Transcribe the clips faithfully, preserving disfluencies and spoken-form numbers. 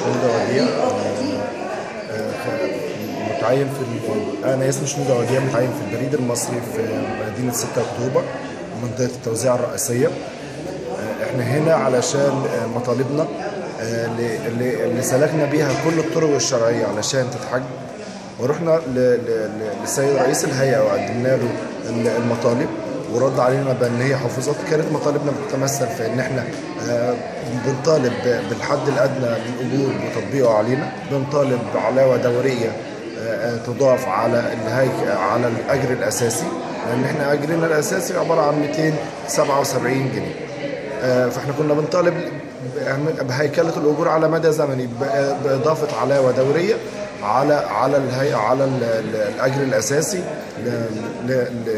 شنودة وديع. متعين في انا اسمي شنودة وديع، متعين في البريد المصري في مدينة ستة أكتوبر منطقة التوزيع الرئيسية. احنا هنا علشان مطالبنا اللي, اللي سلكنا بيها كل الطرق الشرعية علشان تتحج، ورحنا للسيد رئيس الهيئة وقدمنا له المطالب ورد علينا بان هي حافظات. كانت مطالبنا بتتمثل في ان احنا بنطالب بالحد الادنى للاجور وتطبيقه علينا، بنطالب بعلاوه دوريه تضاف على الهيك على الاجر الاساسي، لان احنا اجرنا الاساسي عباره عن مئتين وسبعة وسبعين جنيه. فاحنا كنا بنطالب بهيكله الاجور على مدى زمني باضافه علاوه دوريه على على الهي على الاجر الاساسي ل ل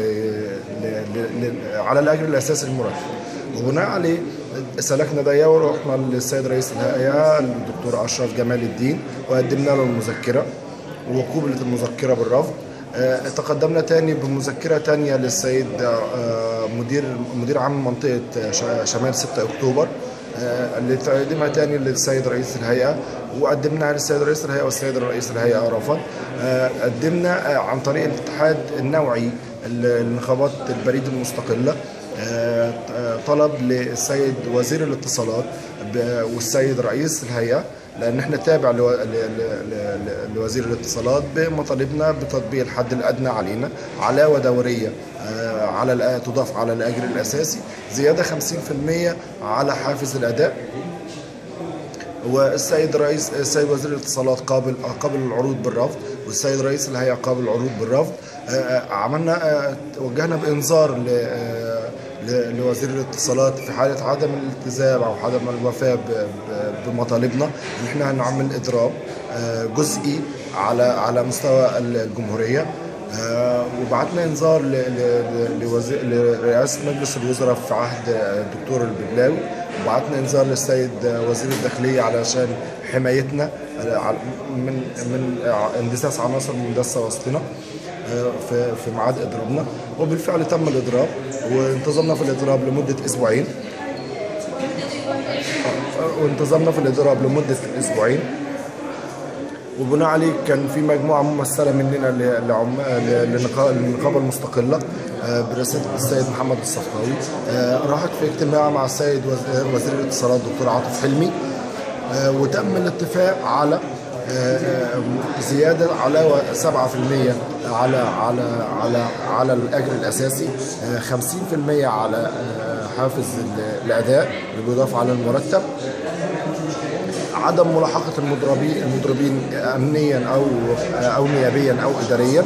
ل على الاجر الاساسي المرتب. وبناء عليه سلكنا ده ورحنا للسيد رئيس الهيئه الدكتور اشرف جمال الدين وقدمنا له المذكره وقبلت المذكره بالرفض. تقدمنا تاني بمذكره تانيه للسيد مدير مدير عام منطقه شمال ستة أكتوبر اللي تقدمها تاني للسيد رئيس الهيئه، وقدمناها للسيد رئيس الهيئه والسيد رئيس الهيئه رفض. قدمنا عن طريق الاتحاد النوعي لنقابات البريد المستقله طلب للسيد وزير الاتصالات والسيد رئيس الهيئه، لان احنا تابع لوزير الاتصالات بمطالبنا بتطبيق الحد الادنى علينا، علاوه دوريه على تضاف على الاجر الاساسي، زياده خمسين بالمئة على حافز الاداء. والسيد رئيس السيد وزير الاتصالات قابل قابل العروض بالرفض، والسيد رئيس الهيئه قابل العروض بالرفض. عملنا وجهنا بانذار لوزير الاتصالات في حاله عدم الالتزام او عدم الوفاء بمطالبنا ان احنا هنعمل اضراب جزئي على على مستوى الجمهوريه. وبعتنا انذار لرئاسه مجلس الوزراء في عهد الدكتور الببلاوي، وبعتنا انذار للسيد وزير الداخليه علشان حمايتنا من من اندساس عناصر مندسه وسطنا في في ميعاد اضرابنا. وبالفعل تم الاضراب وانتظمنا في الاضراب لمده اسبوعين وانتظمنا في الاضراب لمده اسبوعين وبناء عليه كان في مجموعه ممثله مننا للنقابه المستقله برئاسه السيد محمد الصفطاوي راحت في اجتماع مع السيد وزير الاتصالات دكتور عاطف حلمي، وتم الاتفاق على زياده علاوه سبعة بالمئة على على على على الاجر الاساسي، خمسين بالمئة على حافز الاداء اللي بيضاف على المرتب، عدم ملاحقه المضربين المضربين امنيا او او نيابيا او اداريا.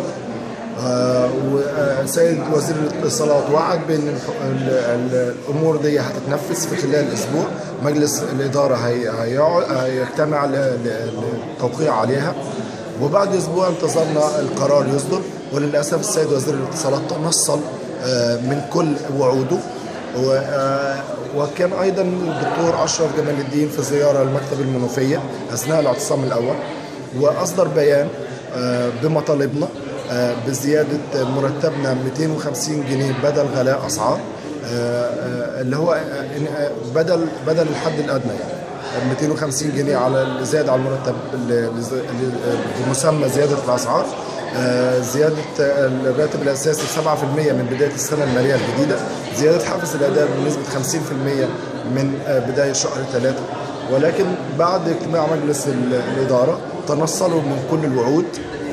وسيد وزير الاتصالات وعد بان الامور دي هتتنفذ في خلال اسبوع. مجلس الاداره هيجتمع للتوقيع عليها، وبعد اسبوع انتظرنا القرار يصدر. وللاسف السيد وزير الاتصالات تنصل من كل وعوده. وكان ايضا الدكتور اشرف جمال الدين في زياره لمكتب المنوفيه اثناء الاعتصام الاول، واصدر بيان بمطالبنا بزياده مرتبنا مئتين وخمسين جنيه بدل غلاء اسعار، اللي هو بدل بدل الحد الادنى، يعني مئتين وخمسين جنيه على زياده على المرتب بمسمى زياده الاسعار، زياده الراتب الاساسي سبعة بالمئة من بدايه السنه الماليه الجديده، زياده حافز الاداء بنسبه خمسين بالمئة من بدايه شهر ثلاثة. ولكن بعد اجتماع مجلس الاداره تنصلوا من كل الوعود،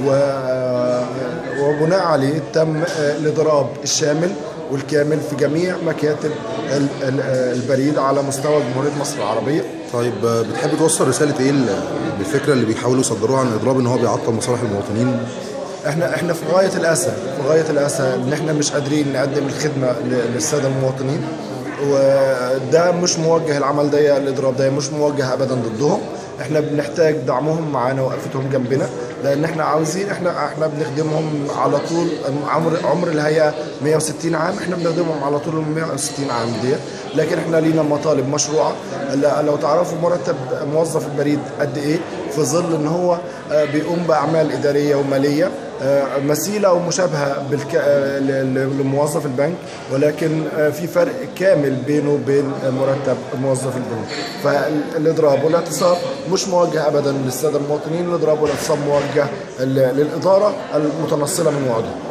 وبناء عليه تم الاضراب الشامل والكامل في جميع مكاتب البريد على مستوى جمهوريه مصر العربيه. طيب بتحب توصل رساله ايه للفكره اللي بيحاولوا يصدروها عن الاضراب ان هو بيعطل مصالح المواطنين؟ احنا احنا في غايه الاسى في غايه الاسى ان احنا مش قادرين نقدم الخدمه للساده المواطنين، وده مش موجه العمل ده الاضراب ده مش موجه ابدا ضدهم. احنا بنحتاج دعمهم معانا وقفتهم جنبنا، لان احنا عاوزين احنا احنا بنخدمهم على طول. عمر عمر الهيئه مئة وستين عام، احنا بنخدمهم على طول مئة وستين عام دي، لكن احنا لينا مطالب مشروعه. لو تعرفوا مرتب موظف البريد قد ايه، في ظل ان هو بيقوم باعمال اداريه وماليه مثيله ومشابهه بالك... لموظف البنك، ولكن في فرق كامل بينه وبين مرتب موظف البنوك. فالاضراب والاعتصام مش موجه ابدا للساده المواطنين، الاضراب والاعتصام موجه للاداره المتنصله من وعودها.